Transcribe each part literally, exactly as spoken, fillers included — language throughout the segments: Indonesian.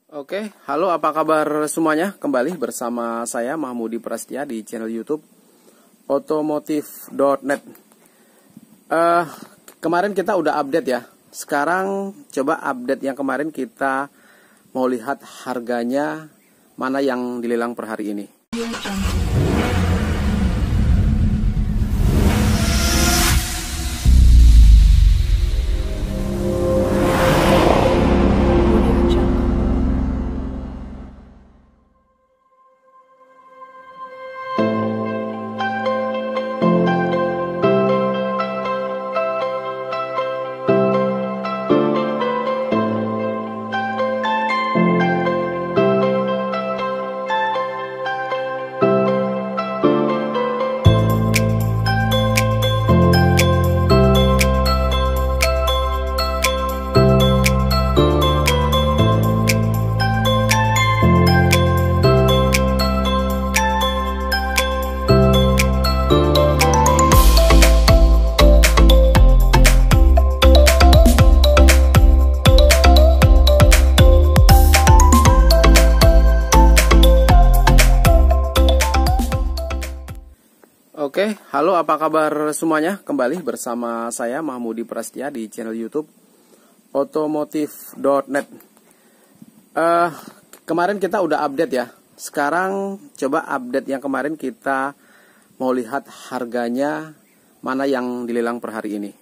Oke, halo apa kabar semuanya? Kembali bersama saya Mahmudi Prasetya di channel YouTube otomotif dot net. uh, Kemarin kita udah update ya. Sekarang coba update yang kemarin, kita mau lihat harganya mana yang dilelang per hari ini. Oke, halo apa kabar semuanya? Kembali bersama saya Mahmudi Prasetya di channel YouTube otomotif dot net. uh, Kemarin kita udah update ya. Sekarang coba update yang kemarin, kita mau lihat harganya mana yang dilelang per hari ini.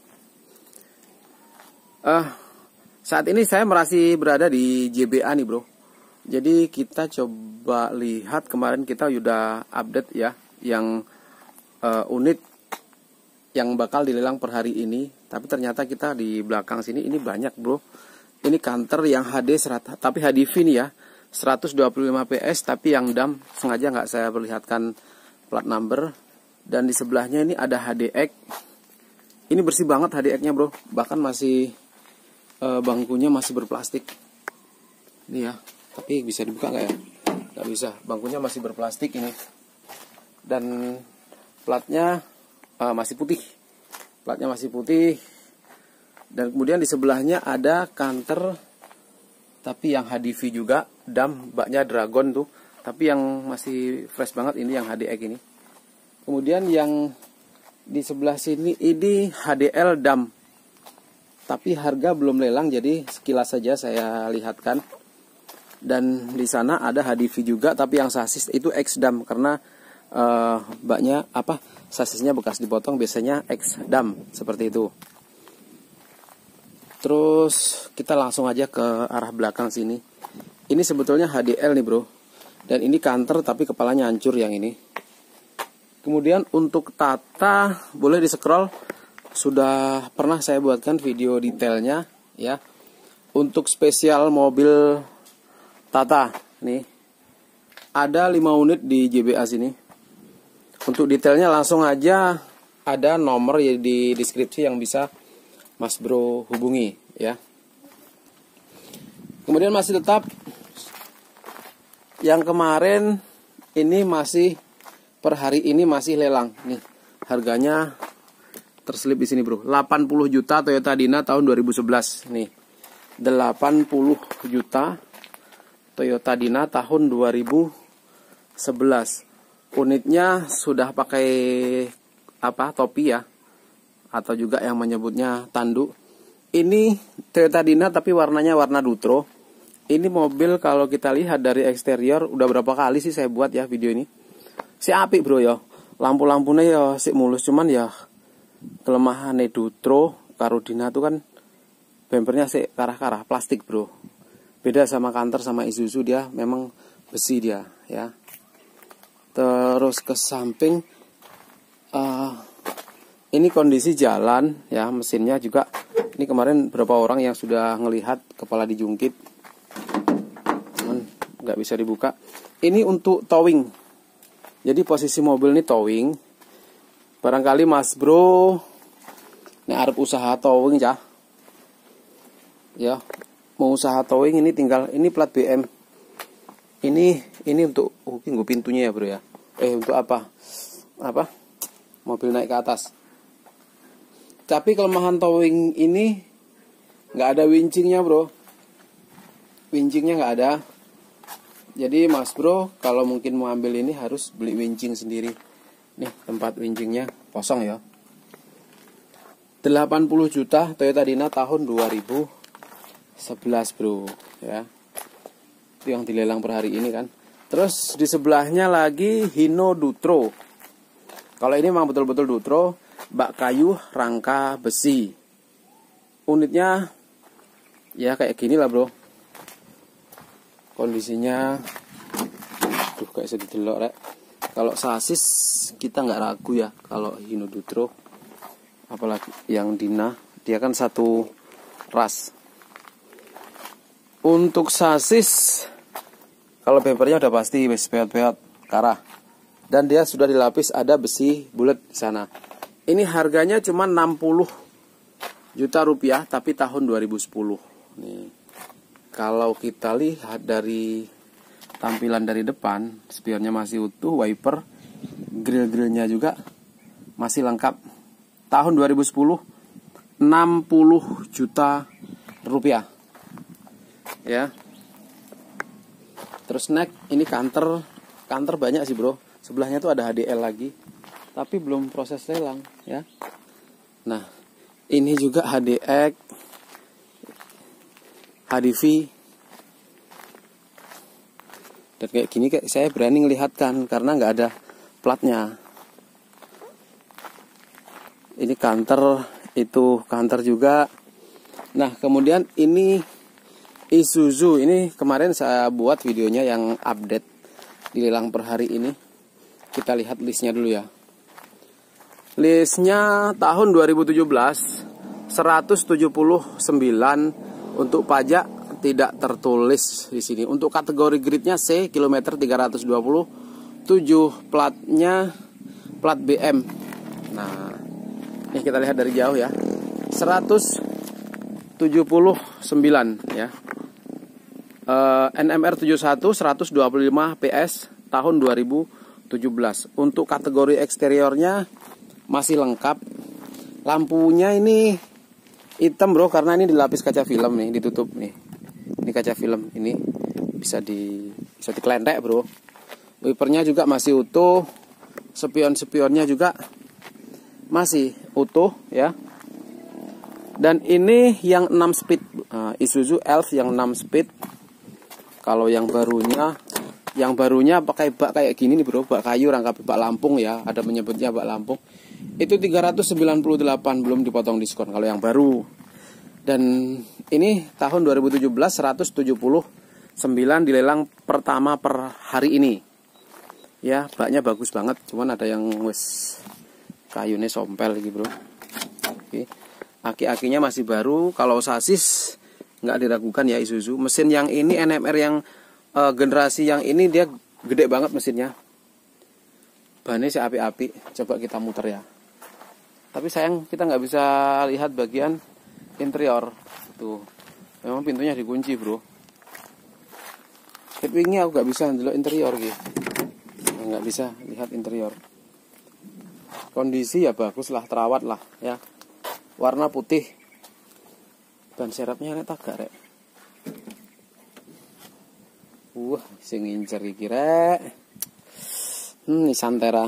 uh, Saat ini saya masih berada di J B A nih bro. Jadi kita coba lihat, kemarin kita udah update ya yang Uh, unit yang bakal dilelang per hari ini. Tapi ternyata kita di belakang sini ini banyak bro. Ini Canter yang H D seratus, tapi H D V nih ya, seratus dua puluh lima P S, tapi yang dam sengaja nggak saya perlihatkan plat number. Dan di sebelahnya ini ada H D X. Ini bersih banget H D X-nya bro. Bahkan masih uh, bangkunya masih berplastik. Ini ya, tapi bisa dibuka nggak ya? Nggak bisa. Bangkunya masih berplastik ini. Dan platnya uh, masih putih, platnya masih putih. Dan kemudian di sebelahnya ada Canter, tapi yang H D V juga, dam, baknya Dragon tuh, tapi yang masih fresh banget ini yang H D X ini. Kemudian yang di sebelah sini ini H D L dam, tapi harga belum lelang, jadi sekilas saja saya lihatkan. Dan di sana ada H D V juga, tapi yang sasis itu X dam, karena Uh, baknya apa sasisnya bekas dipotong, biasanya X dam seperti itu. Terus kita langsung aja ke arah belakang sini. Ini sebetulnya H D L nih bro, dan ini Canter tapi kepalanya hancur yang ini. Kemudian untuk Tata boleh di scroll, sudah pernah saya buatkan video detailnya ya. Untuk spesial mobil Tata nih ada lima unit di J B A sini. Untuk detailnya langsung aja ada nomor ya di deskripsi yang bisa Mas Bro hubungi ya. Kemudian masih tetap yang kemarin ini masih per hari ini masih lelang nih. Harganya terselip di sini bro. delapan puluh juta Toyota Dina tahun dua ribu sebelas nih. delapan puluh juta Toyota Dina tahun dua ribu sebelas. Unitnya sudah pakai apa topi ya, atau juga yang menyebutnya tanduk. Ini Toyota Dina tapi warnanya warna Dutro. Ini mobil kalau kita lihat dari eksterior, udah berapa kali sih saya buat ya video ini. Si apik bro ya, lampu-lampunya ya si mulus, cuman ya kelemahannya Dutro karo Dina tuh kan bempernya si karah-karah plastik bro. Beda sama Canter sama Isuzu, dia memang besi dia ya. Terus ke samping uh, ini kondisi jalan ya, mesinnya juga. Ini kemarin berapa orang yang sudah ngelihat kepala dijungkit, cuman nggak bisa dibuka. Ini untuk towing, jadi posisi mobil ini towing. Barangkali Mas Bro ini arep usaha towing ya, ya mau usaha towing, ini tinggal, ini plat B M. Ini ini untuk oh, gue pintunya ya bro ya. Eh untuk apa? Apa? Mobil naik ke atas. Tapi kelemahan towing ini nggak ada wincingnya bro. Wincingnya nggak ada. Jadi Mas Bro kalau mungkin mau ambil ini harus beli wincing sendiri. Nih tempat wincingnya kosong ya. delapan puluh juta Toyota Dina tahun dua ribu sebelas bro ya. Itu yang dilelang per hari ini kan. Terus di sebelahnya lagi Hino Dutro. Kalau ini memang betul-betul Dutro, bak kayu rangka besi. Unitnya ya kayak gini lah bro. Kondisinya tuh kayak sedih delok rek. Kalau sasis kita nggak ragu ya kalau Hino Dutro, apalagi yang Dina, dia kan satu ras. Untuk sasis kalau bempernya udah pasti wis beot-beot karah, dan dia sudah dilapis ada besi bulat di sana. Ini harganya cuma enam puluh juta rupiah tapi tahun dua ribu sepuluh. Nih. Kalau kita lihat dari tampilan dari depan, spionnya masih utuh, wiper, grill-grillnya juga masih lengkap. Tahun dua ribu sepuluh, enam puluh juta rupiah. Ya. Terus next, ini kanter, kanter banyak sih bro. Sebelahnya tuh ada H D L lagi, tapi belum proses lelang ya. Nah, ini juga H D X, H D V, dan kayak gini kayak saya berani ngelihatkan karena nggak ada platnya. Ini kanter, itu kanter juga. Nah kemudian ini Isuzu, ini kemarin saya buat videonya yang update dilelang per hari ini. Kita lihat listnya dulu ya. Listnya tahun dua ribu tujuh belas, seratus tujuh puluh sembilan. Untuk pajak tidak tertulis di sini. Untuk kategori gridnya C, kilometer tiga ratus dua puluh tujuh, platnya plat B M. Nah, ini kita lihat dari jauh ya. seratus tujuh puluh sembilan ya. Uh, N M R tujuh puluh satu, seratus dua puluh lima P S tahun dua ribu tujuh belas. Untuk kategori eksteriornya masih lengkap. Lampunya ini hitam bro karena ini dilapis kaca film nih, ditutup nih. Ini kaca film, ini bisa di bisa dikelentek bro. Wipernya juga masih utuh. Spion-spionnya juga masih utuh ya. Dan ini yang enam speed, uh, Isuzu Elf yang enam speed. Kalau yang barunya, yang barunya pakai bak kayak gini nih bro, bak kayu rangka bak Lampung ya, ada menyebutnya bak Lampung. Itu tiga ratus sembilan puluh delapan, belum dipotong diskon kalau yang baru. Dan ini tahun dua ribu tujuh belas, seratus tujuh puluh sembilan dilelang pertama per hari ini. Ya, baknya bagus banget, cuman ada yang wes kayunya sompel gitu bro. Oke. Aki-akinya masih baru. Kalau sasis nggak diragukan ya Isuzu. Mesin yang ini N M R yang uh, generasi yang ini dia gede banget mesinnya. Bannya sih api-api. Coba kita muter ya. Tapi sayang kita nggak bisa lihat bagian interior. Tuh, memang pintunya dikunci bro. Headwingnya aku nggak bisa lihat interior gitu. Nggak bisa lihat interior. Kondisi ya bagus lah, terawat lah ya. Warna putih. Ban serepnya rek tagak rek. Wah, sing ngincer iki rek. Hmm, Nissan Terra.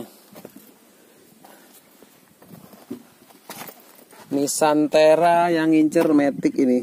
Nissan Terra yang ngincer Matic ini.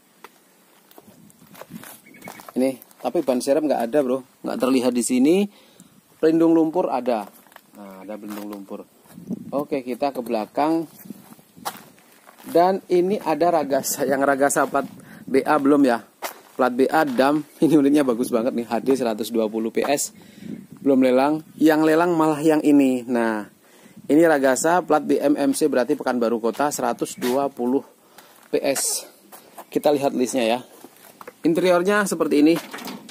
Ini, tapi ban serep nggak ada bro, nggak terlihat di sini. Pelindung lumpur ada. Nah, ada pelindung lumpur. Oke, kita ke belakang. Dan ini ada Ragasa, yang Ragasa plat B A belum ya. Plat B A dam, ini unitnya bagus banget nih, H D seratus dua puluh P S. Belum lelang, yang lelang malah yang ini. Nah, ini Ragasa plat B M M C berarti Pekanbaru Kota seratus dua puluh P S. Kita lihat listnya ya. Interiornya seperti ini.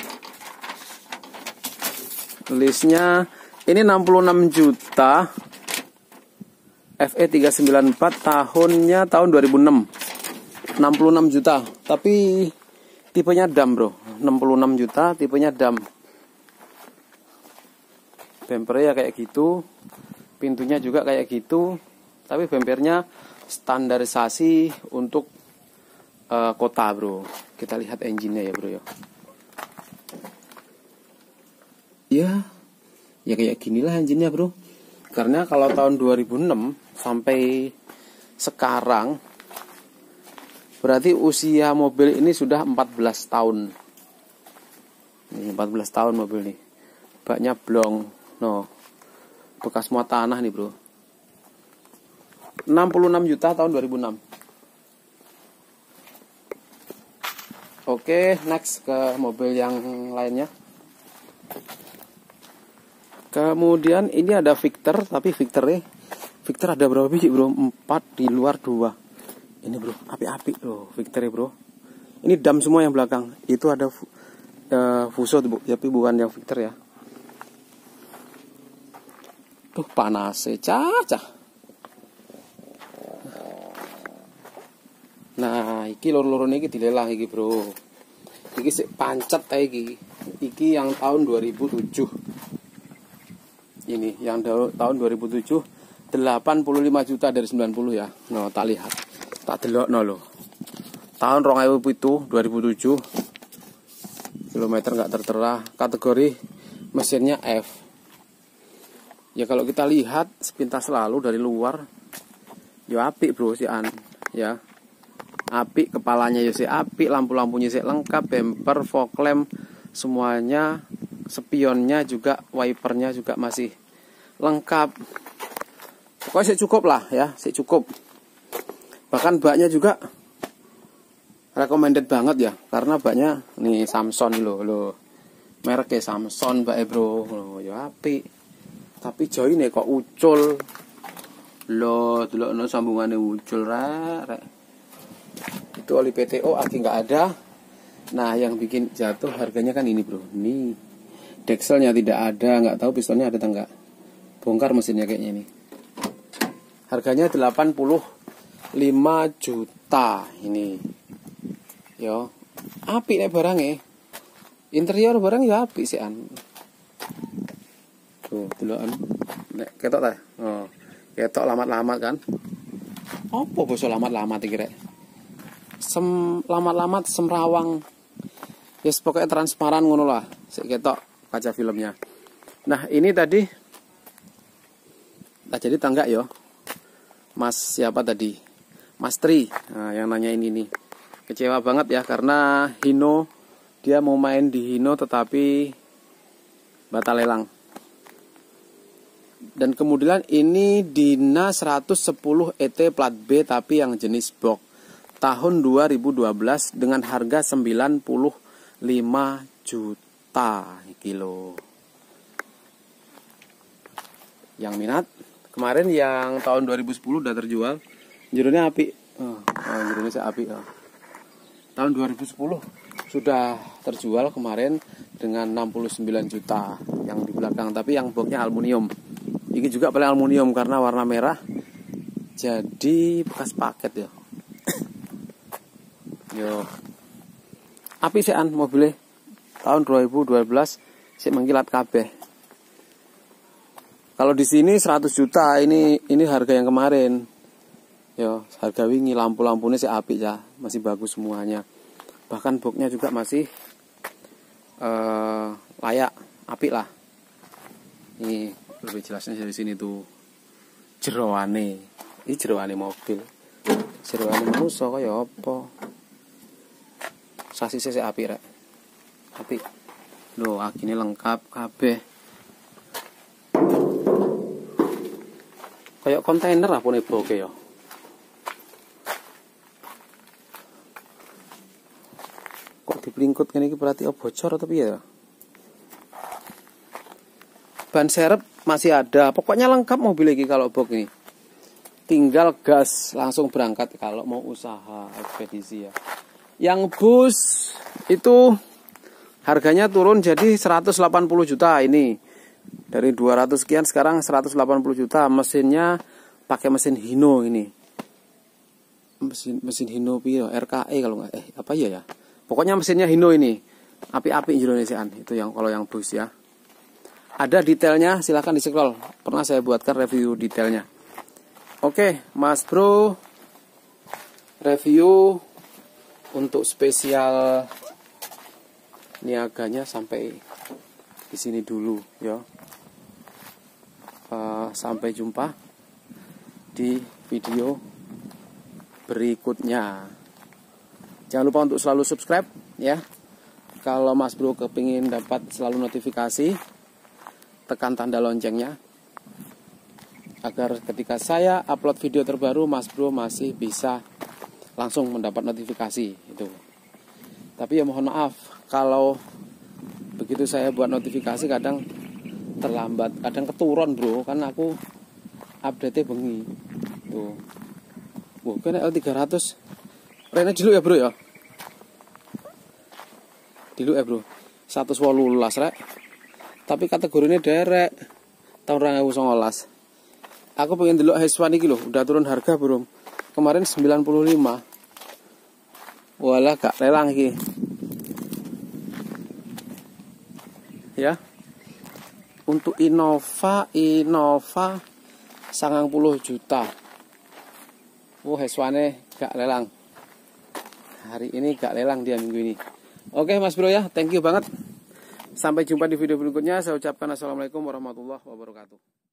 Listnya ini enam puluh enam juta. F E tiga sembilan empat, tahunnya tahun dua ribu enam. enam puluh enam juta, tapi tipenya dam bro. enam puluh enam juta, tipenya dam. Bempernya kayak gitu, pintunya juga kayak gitu. Tapi bempernya standarisasi untuk uh, kota bro. Kita lihat engine-nya ya bro ya. ya ya kayak ginilah engine-nya bro. Karena kalau tahun dua ribu enam sampai sekarang berarti usia mobil ini sudah empat belas tahun. Ini empat belas tahun mobil nih. Baknya blong. No. Bekas muat tanah nih, bro. enam puluh enam juta tahun dua ribu enam. Oke, next ke mobil yang lainnya. Kemudian ini ada Victor, tapi Victor nih Victor ada berapa biji bro? empat, di luar dua. Ini bro, api-api loh Victor ya bro. Ini dam semua yang belakang. Itu ada uh, Fuso bu, tapi bukan yang Victor ya. Tuh panas cacah. Nah, iki loro-loro iki dilelang iki bro. Iki sik pancet ta iki. Iki yang tahun dua ribu tujuh. Ini yang tahun dua ribu tujuh, delapan puluh lima juta dari sembilan puluh ya. No, tak lihat. Tak delokno lho. Tahun dua ribu tujuh, dua ribu tujuh. Kilometer enggak tertera, kategori mesinnya F. Ya kalau kita lihat sepintas lalu dari luar, ya apik bro si an, ya. Apik, kepalanya ya si apik, lampu-lampunya si lengkap, bumper, fog lamp semuanya, spionnya juga, wipernya juga masih lengkap. Pokoknya sih cukup lah ya, sih cukup. Bahkan baknya juga recommended banget ya, karena baknya nih Samson loh, loh. Mereknya Samson mbak bro, loh ya apik. Tapi jauh ini kok ucul. Loh, delokno sambungane ucul rek, rek. Itu oli P T O aki nggak ada. Nah, yang bikin jatuh harganya kan ini, bro. Nih. Dekselnya tidak ada, nggak tahu pistonnya ada atau enggak. Bongkar mesinnya kayaknya nih. Harganya delapan puluh lima juta ini. Yo. Apik nek barangnya. Interior barang ya apik sih an. Tuh, delokan. Nek ketok ta? Oh. Ketok lamat-lamat kan? Apa basa lamat-lamat iki rek? Sem lamat-lamat semrawang. Ya yes, pokoknya transparan ngono lah. Sik ketok kaca filmnya. Nah, ini tadi tak jadi tangga yo. Mas siapa tadi? Mas Tri. Nah, yang nanya ini nih. Kecewa banget ya karena Hino dia mau main di Hino tetapi batal lelang. Dan kemudian ini Dina seratus sepuluh E T plat B tapi yang jenis box tahun dua ribu dua belas dengan harga sembilan puluh lima juta kilo. Yang minat kemarin yang tahun dua ribu sepuluh udah terjual. Jerunya api. Oh, oh jerunya saya api. Oh. Tahun dua ribu sepuluh sudah terjual kemarin dengan enam puluh sembilan juta yang di belakang, tapi yang boxnya aluminium. Ini juga paling aluminium karena warna merah. Jadi bekas paket ya. Yo. Api sean mobilnya. Tahun dua ribu dua belas sik mengkilat kabeh. Kalau di sini seratus juta, ini ini harga yang kemarin. Yo, harga wingi lampu-lampunya sik apik ya, masih bagus semuanya. Bahkan boxnya juga masih uh, layak, apik lah. Ini lebih jelasnya dari sini tuh jeroane. Ini jeroane mobil. Jeroane manusia kaya apa? Sasisnya sik apik rek. Apik. Loh, akine lengkap kabeh. Kayak kontainer apa nih boke ya. Kok diplingkut ngene iki berarti oh bocor atau piye ya? Ban serep masih ada. Pokoknya lengkap mobil ini kalau box ini. Tinggal gas langsung berangkat kalau mau usaha ekspedisi ya. Yang bus itu harganya turun jadi seratus delapan puluh juta ini. Dari dua ratus sekian sekarang seratus delapan puluh juta. Mesinnya pakai mesin Hino ini. Mesin mesin Hino piro R K E kalau nggak eh apa ya ya. Pokoknya mesinnya Hino ini. Api-api Indonesiaan itu yang kalau yang bus ya. Ada detailnya, silahkan di scroll. Pernah saya buatkan review detailnya. Oke, Mas Bro, review untuk spesial niaganya sampai di sini dulu ya. Uh, sampai jumpa di video berikutnya. Jangan lupa untuk selalu subscribe ya. Kalau Mas Bro kepingin dapat selalu notifikasi, tekan tanda loncengnya agar ketika saya upload video terbaru, Mas Bro masih bisa langsung mendapat notifikasi itu. Tapi ya mohon maaf kalau begitu saya buat notifikasi kadang terlambat, kadang keturun bro, kan aku update bengi tuh. Wah, kena L tiga ratus rene dulu ya bro ya, dulu ya bro, seratus delapan belas rek, tapi kategorinya derek tahun dua ribu sembilan belas. Aku pengen dulu Heswan ini loh, udah turun harga bro, kemarin sembilan puluh lima. Walah gak lelang iki ya. Untuk Innova, Innova sangang puluh juta. Oh, Heswane gak lelang. Hari ini gak lelang dia minggu ini. Oke Mas Bro ya, thank you banget. Sampai jumpa di video berikutnya. Saya ucapkan assalamualaikum warahmatullahi wabarakatuh.